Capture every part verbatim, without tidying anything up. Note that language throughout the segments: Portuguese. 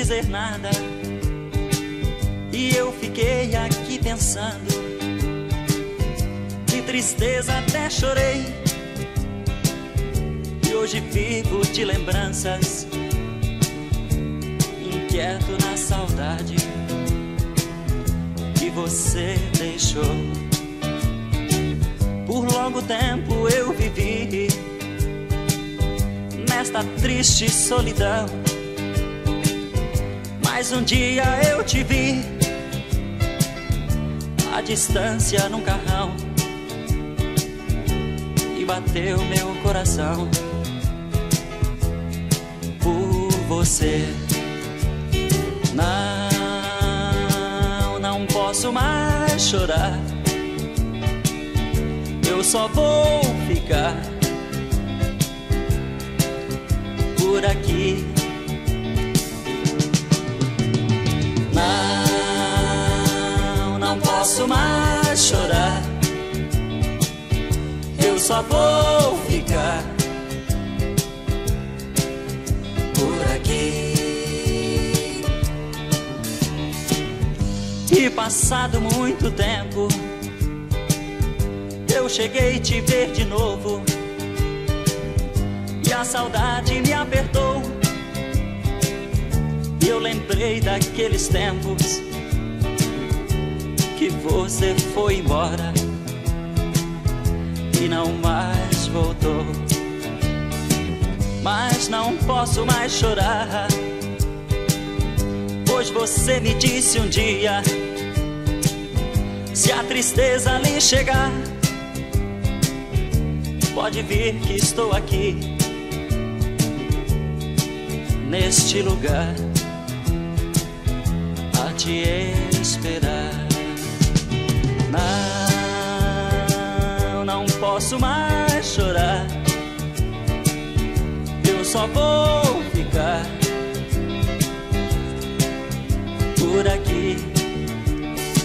dizer nada. E eu fiquei aqui pensando, de tristeza até chorei. E hoje vivo de lembranças, inquieto na saudade que você deixou. Por longo tempo eu vivi nesta triste solidão, mas um dia eu te vi à distância num carrão e bateu meu coração por você. Não, não posso mais chorar, eu só vou ficar por aqui. Não, não posso mais chorar, eu só vou ficar por aqui. E passado muito tempo, eu cheguei a te ver de novo, e a saudade me apertou. E eu lembrei daqueles tempos que você foi embora e não mais voltou. Mas não posso mais chorar, pois você me disse um dia: se a tristeza lhe chegar, pode vir que estou aqui neste lugar a te esperar. Não, não posso mais chorar, eu só vou ficar por aqui.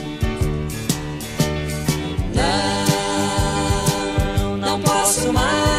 Não, não posso mais